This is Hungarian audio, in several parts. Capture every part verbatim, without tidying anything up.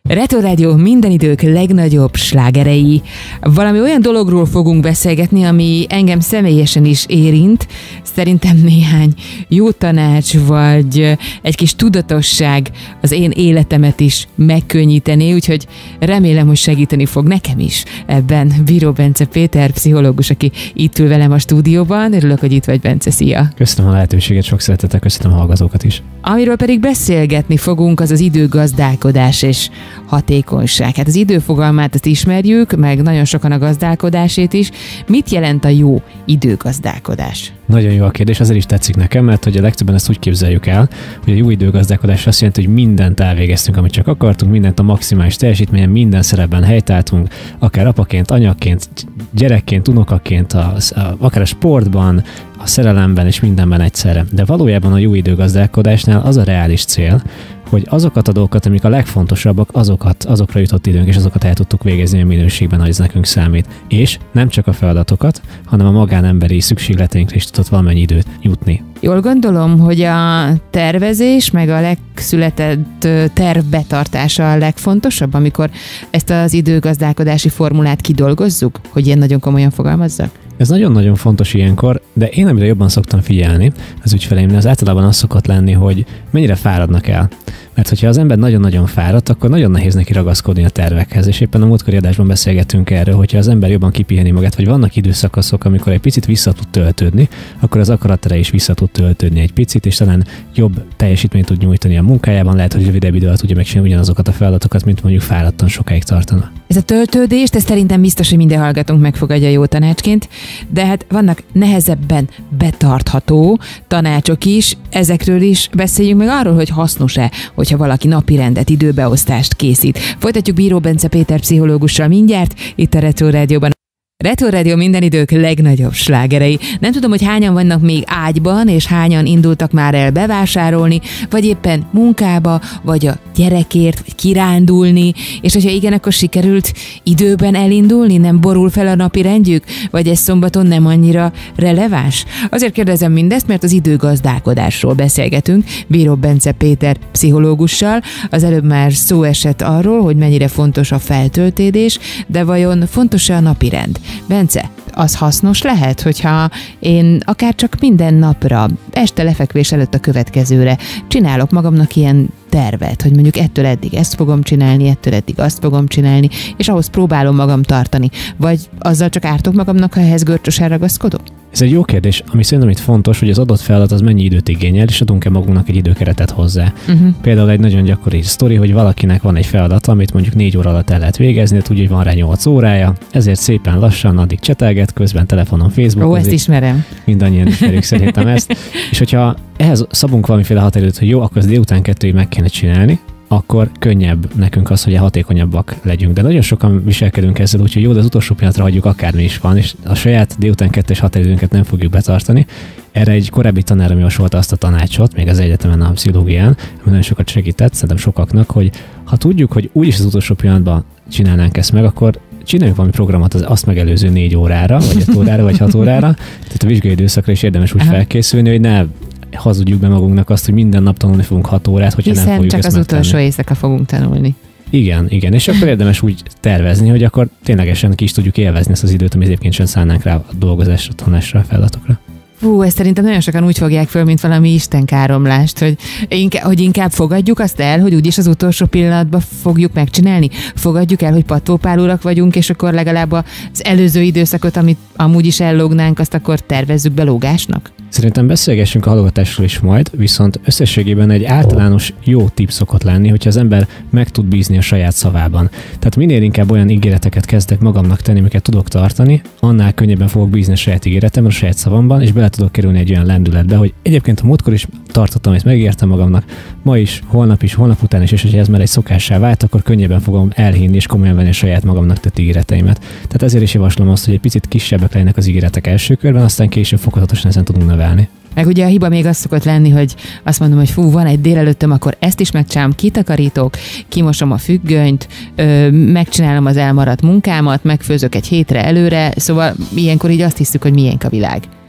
Retro Rádió minden idők legnagyobb slágerei. Valami olyan dologról fogunk beszélgetni, ami engem személyesen is érint. Szerintem néhány jó tanács, vagy egy kis tudatosság az én életemet is megkönnyítené, úgyhogy remélem, hogy segíteni fog nekem is ebben Bíró Bence Péter, pszichológus, aki itt ül velem a stúdióban. Örülök, hogy itt vagy, Bence, szia! Köszönöm a lehetőséget, sok szeretettel köszönöm a hallgatókat is. Amiről pedig beszélgetni fogunk, az az időgazdálkodás és hatékonyság. Hát az időfogalmát azt ismerjük, meg nagyon sokan a gazdálkodásét is. Mit jelent a jó időgazdálkodás? Nagyon jó a kérdés, azért is tetszik nekem, mert hogy a legtöbben ezt úgy képzeljük el, hogy a jó időgazdálkodás azt jelenti, hogy mindent elvégeztünk, amit csak akartunk, mindent a maximális teljesítményen, minden szerepben helytáltunk, akár apaként, anyaként, gyerekként, unokaként, a, a, akár a sportban, a szerelemben és mindenben egyszerre. De valójában a jó időgazdálkodásnál az a reális cél, hogy azokat a dolgokat, amik a legfontosabbak, azokat, azokra jutott időnk, és azokat el tudtuk végezni a minőségben, ahogy ez nekünk számít. És nem csak a feladatokat, hanem a magánemberi szükségleteinkre is tudott valamennyi időt jutni. Jól gondolom, hogy a tervezés, meg a legszületett terv betartása a legfontosabb, amikor ezt az időgazdálkodási formulát kidolgozzuk, hogy ilyen nagyon komolyan fogalmazzak? Ez nagyon-nagyon fontos ilyenkor, de én amire jobban szoktam figyelni az ügyfeleimnél, az általában az szokott lenni, hogy mennyire fáradnak el. Mert hogyha az ember nagyon-nagyon fáradt, akkor nagyon nehéz neki ragaszkodni a tervekhez. És éppen a múltkori adásban beszélgettünk erről, hogyha az ember jobban kipiheni magát, vagy vannak időszakaszok, amikor egy picit vissza tud töltődni, akkor az akaratere is vissza tud töltődni egy picit, és talán jobb teljesítményt tud nyújtani a munkájában, lehet, hogy rövidebb idő alatt tudja megcsinálni ugyanazokat a feladatokat, mint mondjuk fáradtan sokáig tartana. Ez a töltődést, ez szerintem biztos, hogy minden hallgatónk megfogadja jó tanácsként, de hát vannak nehezebben betartható tanácsok is, ezekről is beszéljünk meg arról, hogy hasznos-e, hogyha valaki napirendet, időbeosztást készít. Folytatjuk Bíró Bence Péter pszichológussal mindjárt, itt a Retro Rádióban. Retro Rádió minden idők legnagyobb slágerei. Nem tudom, hogy hányan vannak még ágyban, és hányan indultak már el bevásárolni, vagy éppen munkába, vagy a gyerekért, vagy kirándulni, és hogyha igen, akkor sikerült időben elindulni, nem borul fel a napi rendjük, vagy ez szombaton nem annyira releváns? Azért kérdezem mindezt, mert az időgazdálkodásról beszélgetünk Bíró Bence Péter pszichológussal. Az előbb már szó esett arról, hogy mennyire fontos a feltöltődés, de vajon fontos-e a napirend? Bence, az hasznos lehet, hogyha én akár csak minden napra, este lefekvés előtt a következőre csinálok magamnak ilyen tervet, hogy mondjuk ettől eddig ezt fogom csinálni, ettől eddig azt fogom csinálni, és ahhoz próbálom magam tartani. Vagy azzal csak ártok magamnak, ha ehhez görcsösen ragaszkodom? Ez egy jó kérdés, ami szerintem itt fontos, hogy az adott feladat az mennyi időt igényel, és adunk-e magunknak egy időkeretet hozzá. Uh-huh. Például egy nagyon gyakori sztori, hogy valakinek van egy feladat, amit mondjuk négy óra alatt el lehet végezni, tudja, hogy van rá nyolc órája, ezért szépen lassan addig csetelget, közben telefonon, Facebookon. Ó, ezt ismerem. Mindannyian ismerjük szerintem ezt. És hogyha ehhez szabunk valamiféle határidőt, hogy jó, akkor az délután kettőig meg kéne csinálni, akkor könnyebb nekünk az, hogy hatékonyabbak legyünk. De nagyon sokan viselkedünk ezzel, úgyhogy jó, de az utolsó pillanatra hagyjuk, akármi is van, és a saját délután kettes határidőnket nem fogjuk betartani. Erre egy korábbi tanárom javasolta azt a tanácsot, még az egyetemen a pszichológián, ami nagyon sokat segített, szerintem sokaknak, hogy ha tudjuk, hogy úgyis az utolsó pillanatban csinálnánk ezt meg, akkor csináljunk valami programot az azt megelőző négy órára, vagy öt órára, vagy hat órára. Tehát a vizsgai időszakra is érdemes úgy felkészülni, hogy ne hazudjuk be magunknak azt, hogy minden nap tanulni fogunk hat órát, hogyha hiszen nem fogjuk csak ezt az megtenni. utolsó éjszaka fogunk tanulni. Igen, igen, és akkor érdemes úgy tervezni, hogy akkor ténylegesen ki is tudjuk élvezni ezt az időt, amit egyébként sem szánnánk rá a dolgozásra, a tanulásra, a feladatokra. Hú, ezt szerintem nagyon sokan úgy fogják föl, mint valami istenkáromlást, hogy, inkább, hogy inkább fogadjuk azt el, hogy úgyis az utolsó pillanatban fogjuk megcsinálni. Fogadjuk el, hogy pattópálúrak vagyunk, és akkor legalább az előző időszakot, amit amúgy is ellógnánk, azt akkor tervezzük be lógásnak. Szerintem beszélgessünk a halogatásról is majd, viszont összességében egy általános jó tipp szokott lenni, hogyha az ember meg tud bízni a saját szavában. Tehát minél inkább olyan ígéreteket kezdek magamnak tenni, amiket tudok tartani, annál könnyebben fogok bízni a saját ígéretemben, a saját szavamban, és bele tudok kerülni egy olyan lendületbe, hogy egyébként a múltkor is tartottam, és megígértem magamnak, ma is, holnap is, holnap után is, és hogyha ez már egy szokássá vált, akkor könnyebben fogom elhinni és komolyan venni a saját magamnak tett ígéreteimet. Tehát ezért is javaslom azt, hogy egy picit kisebbek legyenek az ígéretek első körben, aztán később fokozatosan ezen tudunk növelni. Meg ugye a hiba még az szokott lenni, hogy azt mondom, hogy fú, van egy délelőttöm, akkor ezt is megcsinálom, kitakarítok, kimosom a függönyt, ö, megcsinálom az elmaradt munkámat, megfőzök egy hétre előre, szóval ilyenkor így azt hiszük, hogy miénk a világ.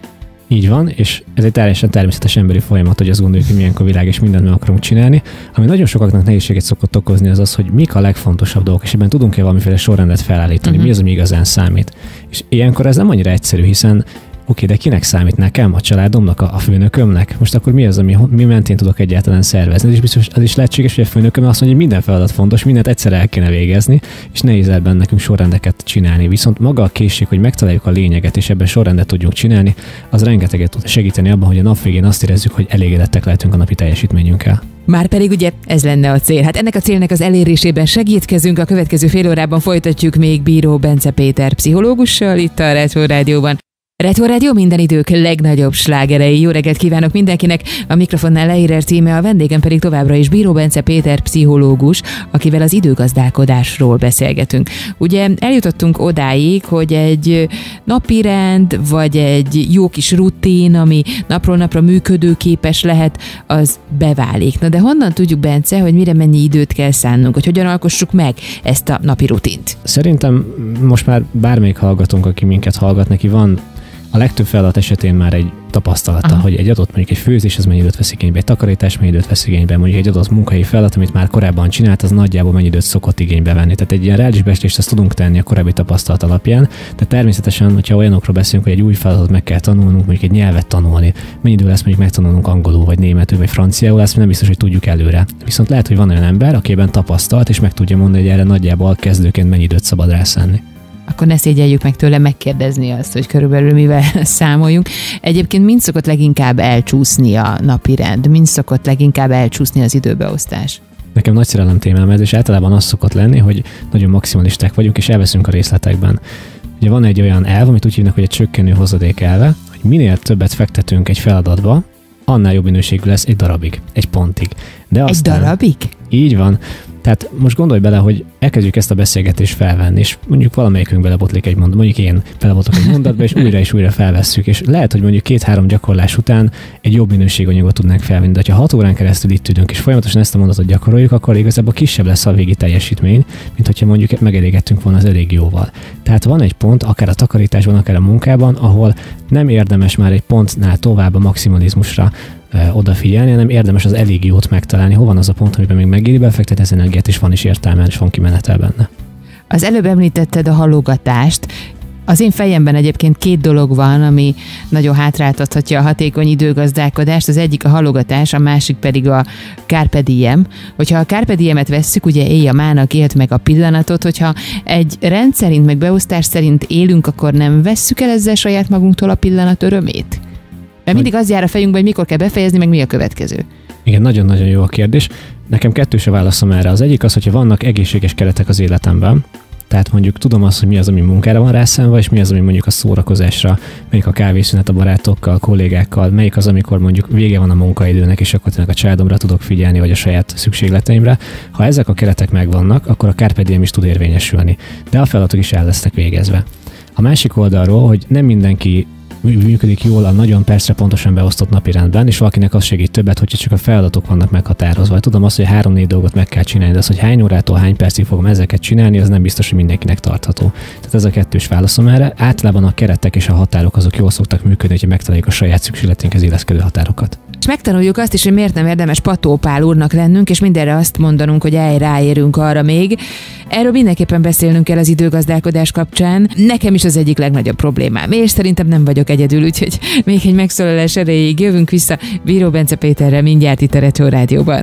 Így van, és ez egy teljesen természetes emberi folyamat, hogy azt gondoljuk, hogy milyenkor világ, és mindent meg akarunk csinálni. Ami nagyon sokaknak nehézséget szokott okozni, az az, hogy mik a legfontosabb dolgok, és ebben tudunk-e valamiféle sorrendet felállítani, uh-huh. mi az, ami igazán számít. És ilyenkor ez nem annyira egyszerű, hiszen oké, de kinek számít, nekem, a családomnak, a főnökömnek? Most akkor mi az, ami mi mentén tudok egyáltalán szervezni? És biztos az is lehetséges, hogy a főnököm azt mondja, hogy minden feladat fontos, mindent egyszer el kéne végezni, és nehéz ebben nekünk sorrendeket csinálni. Viszont maga a készség, hogy megtaláljuk a lényeget, és ebben sorrendet tudjunk csinálni, az rengeteget tud segíteni abban, hogy a nap végén azt érezzük, hogy elégedettek lehetünk a napi teljesítményünkkel. Márpedig ugye ez lenne a cél. Hát ennek a célnek az elérésében segítkezünk, a következő fél órában folytatjuk még Bíró Bence Péter pszichológussal itt a Retro Rádióban. Retro Rádió minden idők legnagyobb slágerei. Jó reggelt kívánok mindenkinek! A mikrofonnál Leírer címe, a vendégem pedig továbbra is Bíró Bence Péter pszichológus, akivel az időgazdálkodásról beszélgetünk. Ugye eljutottunk odáig, hogy egy napirend, vagy egy jó kis rutin, ami napról napra működőképes lehet, az beválik. Na de honnan tudjuk, Bence, hogy mire mennyi időt kell szánnunk, hogy hogyan alkossuk meg ezt a napi rutint? Szerintem most már bármelyik hallgatónk, aki minket hallgat, neki van a legtöbb feladat esetén már egy tapasztalata, aha. hogy egy adott mondjuk egy főzés, az mennyi időt vesz igénybe, egy takarítás mennyi időt vesz igénybe, mondjuk egy adott munkahelyi feladat, amit már korábban csinált, az nagyjából mennyi időt szokott igénybe venni. Tehát egy ilyen reális becslést ezt tudunk tenni a korábbi tapasztalat alapján, de természetesen, hogyha olyanokról beszélünk, hogy egy új feladatot meg kell tanulnunk, mondjuk egy nyelvet tanulni, mennyi idő lesz mondjuk megtanulnunk angolul, vagy németül, vagy franciául, ezt nem biztos, hogy tudjuk előre. Viszont lehet, hogy van olyan ember, akiben tapasztalt, és meg tudja mondani, hogy erre nagyjából kezdőként mennyi időt szabad rászánni. Akkor ne szégyeljük meg tőle megkérdezni azt, hogy körülbelül mivel számoljunk. Egyébként mind szokott leginkább elcsúszni a napirend? Mind szokott leginkább elcsúszni az időbeosztás? Nekem nagy szerelem témám ez, és általában az szokott lenni, hogy nagyon maximalisták vagyunk, és elveszünk a részletekben. Ugye van egy olyan elv, amit úgy hívnak, hogy egy csökkenő hozadék elve, hogy minél többet fektetünk egy feladatba, annál jobb minőségű lesz egy darabig, egy pontig. De aztán, egy darabig? Így van. Tehát most gondolj bele, hogy elkezdjük ezt a beszélgetést felvenni, és mondjuk valamelyikünk belebotlik egy mondat, mondjuk én belebotlok egy mondatba, és újra és újra felvesszük, és lehet, hogy mondjuk két-három gyakorlás után egy jobb minőségű anyagot tudnánk felvenni, de ha hat órán keresztül itt ülünk, és folyamatosan ezt a mondatot gyakoroljuk, akkor igazából kisebb lesz a végi teljesítmény, mint hogyha mondjuk megelégettünk volna az elég jóval. Tehát van egy pont, akár a takarításban, akár a munkában, ahol nem érdemes már egy pontnál tovább a maximalizmusra odafigyelni, hanem érdemes az elég jót megtalálni. Hol van az a pont, amiben még megéri befektetni az energiát, és van is értelme, és van kimenetel benne. Az előbb említetted a halogatást. Az én fejemben egyébként két dolog van, ami nagyon hátráltathatja a hatékony időgazdálkodást. Az egyik a halogatás, a másik pedig a carpe diem. Hogyha a carpe diemet vesszük, ugye élj a mának, éld meg a pillanatot, hogyha egy rendszerint, meg beosztás szerint élünk, akkor nem vesszük el ezzel saját magunktól a pillanat örömét? Mert mindig az jár a fejünkbe, hogy mikor kell befejezni, meg mi a következő. Igen, nagyon-nagyon jó a kérdés. Nekem kettős a válaszom erre. Az egyik az, hogyha vannak egészséges keretek az életemben, tehát mondjuk tudom azt, hogy mi az, ami munkára van rászánva, és mi az, ami mondjuk a szórakozásra, melyik a kávészünet a barátokkal, kollégákkal, melyik az, amikor mondjuk vége van a munkaidőnek, és akkor tényleg a családomra tudok figyelni, vagy a saját szükségleteimre. Ha ezek a keretek megvannak, akkor a carpe diem is tud érvényesülni, de a feladatok is el lesznek végezve. A másik oldalról, hogy nem mindenki működik jól a nagyon percre pontosan beosztott napirendben, és valakinek az segít többet, hogyha csak a feladatok vannak meghatározva. Tudom azt, hogy három-négy dolgot meg kell csinálni, de az, hogy hány órától hány percig fogom ezeket csinálni, az nem biztos, hogy mindenkinek tartható. Tehát ez a kettős válaszom erre. Általában a keretek és a határok azok jól szoktak működni, hogyha megtaláljuk a saját szükségletünkhez illeszkedő határokat. És megtanuljuk azt is, hogy miért nem érdemes Pató Pál úrnak lennünk, és mindenre azt mondanunk, hogy el ráérünk arra még. Erről mindenképpen beszélnünk kell az időgazdálkodás kapcsán. Nekem is az egyik legnagyobb problémám, és szerintem nem vagyok egyedül, úgyhogy még egy megszólalás erejéig jövünk vissza Bíró Bence Péterrel mindjárt itt a Retro Rádióban.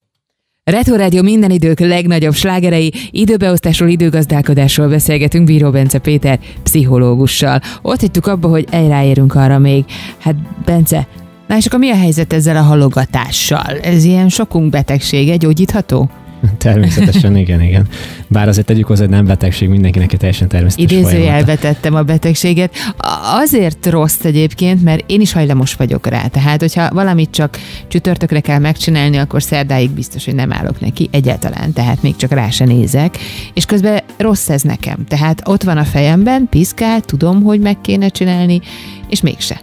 Retro Rádió minden idők legnagyobb slágerei, időbeosztásról, időgazdálkodásról beszélgetünk Bíró Bence Péter pszichológussal. Ott hagytuk abba, hogy elráérünk arra még. Hát Bence, na és akkor mi a helyzet ezzel a halogatással? Ez ilyen sokunk betegsége, gyógyítható? Természetesen igen, igen. Bár azért tegyük hozzá, hogy nem betegség, mindenkinek egy teljesen természetes folyamata. Idézőjelbe tettem a betegséget. Azért rossz egyébként, mert én is hajlamos vagyok rá. Tehát, hogyha valamit csak csütörtökre kell megcsinálni, akkor szerdáig biztos, hogy nem állok neki egyáltalán. Tehát még csak rá se nézek. És közben rossz ez nekem. Tehát ott van a fejemben, piszkál, tudom, hogy meg kéne csinálni, és mégse.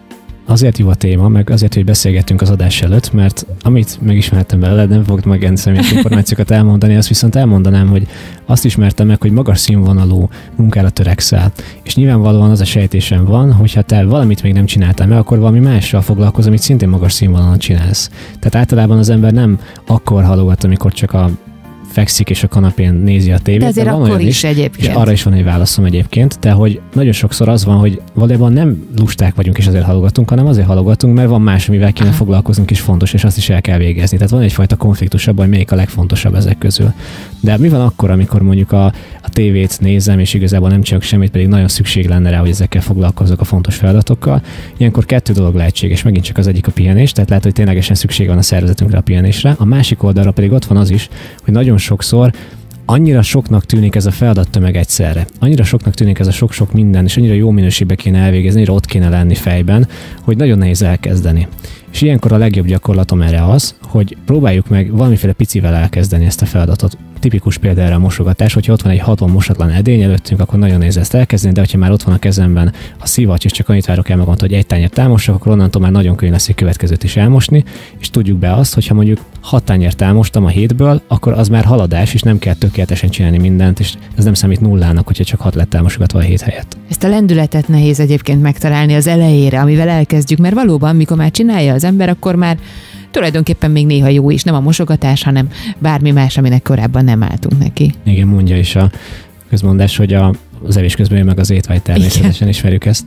azért jó a téma, meg azért, hogy beszélgettünk az adás előtt, mert amit megismertem belőle, nem fogok meg személyes információkat elmondani, azt viszont elmondanám, hogy azt ismertem meg, hogy magas színvonalú munkára törekszel. És nyilvánvalóan az a sejtésem van, hogy ha te valamit még nem csináltál meg, akkor valami mással foglalkozol, amit szintén magas színvonalon csinálsz. Tehát általában az ember nem akkor halogat, amikor csak a fekszik és a kanapén nézi a tévét. De azért de akkor is, is egyébként. És arra is van egy válaszom egyébként, de hogy nagyon sokszor az van, hogy valójában nem lusták vagyunk és azért halogatunk, hanem azért halogatunk, mert van más, amivel kéne foglalkoznunk és fontos, és azt is el kell végezni. Tehát van egyfajta konfliktus abban, hogy melyik a legfontosabb ezek közül. De mi van akkor, amikor mondjuk a, a tévét nézem, és igazából nem csinálok semmit, pedig nagyon szükség lenne rá, hogy ezekkel foglalkozzak a fontos feladatokkal. Ilyenkor kettő dolog lehetséges, megint csak az egyik a pihenés, tehát lehet, hogy ténylegesen szükség van a szervezetünkre a pihenésre. A másik oldalra pedig ott van az is, hogy nagyon sokszor annyira soknak tűnik ez a feladattömeg egyszerre. Annyira soknak tűnik ez a sok-sok minden, és annyira jó minőségbe kéne elvégezni, annyira ott kéne lenni fejben, hogy nagyon nehéz elkezdeni. És ilyenkor a legjobb gyakorlatom erre az, hogy próbáljuk meg valamiféle picivel elkezdeni ezt a feladatot. Tipikus példa erre a mosogatás, hogyha ott van egy haton mosatlan edény előttünk, akkor nagyon nehéz ezt elkezdeni, de hogyha már ott van a kezemben a szivacs, és csak annyit várok el magam, hogy egy tányért elmossak, akkor onnantól már nagyon könnyű lesz egy következőt is elmosni, és tudjuk be azt, hogyha mondjuk hat tányért elmostam a hétből, akkor az már haladás, és nem kell tökéletesen csinálni mindent, és ez nem számít nullának, hogyha csak hat lett elmosogatva a hét helyett. Ezt a lendületet nehéz egyébként megtalálni az elejére, amivel elkezdjük, mert valóban, mikor már csinálja az ember, akkor már tulajdonképpen még néha jó is, nem a mosogatás, hanem bármi más, aminek korábban nem álltunk neki. Igen, mondja is a közmondás, hogy a, az evés közben jön meg az étvágy, természetesen ismerjük ezt.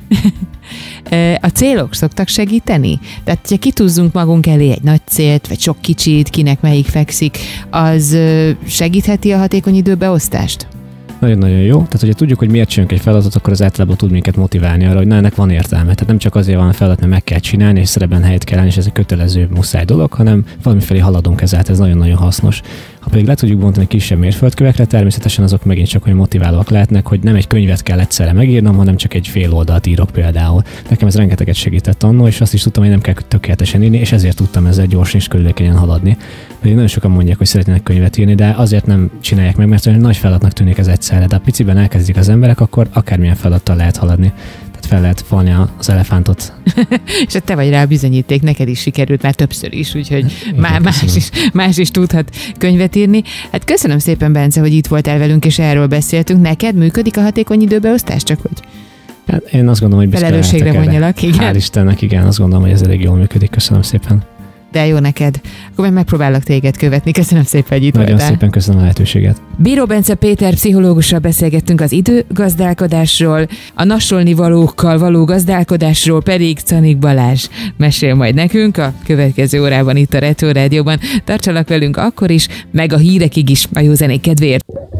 A célok szoktak segíteni? Tehát, hogyha kitúzzunk magunk elé egy nagy célt, vagy sok kicsit, kinek melyik fekszik, az segítheti a hatékony időbeosztást? Nagyon-nagyon jó. Tehát, hogyha tudjuk, hogy miért csinálunk egy feladatot, akkor az általában tud minket motiválni arra, hogy na, ennek van értelme. Tehát nem csak azért van a feladat, mert meg kell csinálni, és szerepben helyet kell állni, és ez egy kötelező muszáj dolog, hanem valamifelé haladunk ezzel, ez nagyon-nagyon hasznos. Ha pedig le tudjuk bontani kisebb mérföldkövekre, természetesen azok megint csak olyan motiválóak lehetnek, hogy nem egy könyvet kell egyszerre megírnom, hanem csak egy fél oldalt írok például. Nekem ez rengeteget segített annól, és azt is tudtam, hogy nem kell tökéletesen írni, és ezért tudtam ezzel gyorsan és körülökkenyen haladni. Pedig nagyon sokan mondják, hogy szeretnének könyvet írni, de azért nem csinálják meg, mert olyan nagy feladatnak tűnik ez egyszerre. De ha piciben elkezdik az emberek, akkor akármilyen feladattal lehet haladni. Tehát fel lehet falni az elefántot. És te vagy rá a bizonyíték, neked is sikerült már többször is, úgyhogy igen, már más is, más is tudhat könyvet írni. Hát köszönöm szépen, Bence, hogy itt voltál velünk, és erről beszéltünk. Neked működik a hatékony időbeosztás, csak hogy? Hát én azt gondolom, hogy felelősségre vonjalak, igen. Hál' Istennek, igen, azt gondolom, hogy ez elég jól működik. Köszönöm szépen. De jó neked. Akkor meg megpróbálok téged követni. Köszönöm szépen, hogy itt Nagyon voltál. szépen köszönöm a lehetőséget. Bíró Bence Péter pszichológussal beszélgettünk az időgazdálkodásról, a nasolni valókkal való gazdálkodásról pedig Czanik Balázs mesél majd nekünk a következő órában itt a Retro Rádióban. Tartsanak velünk akkor is, meg a hírekig is a jó zenék kedvéért.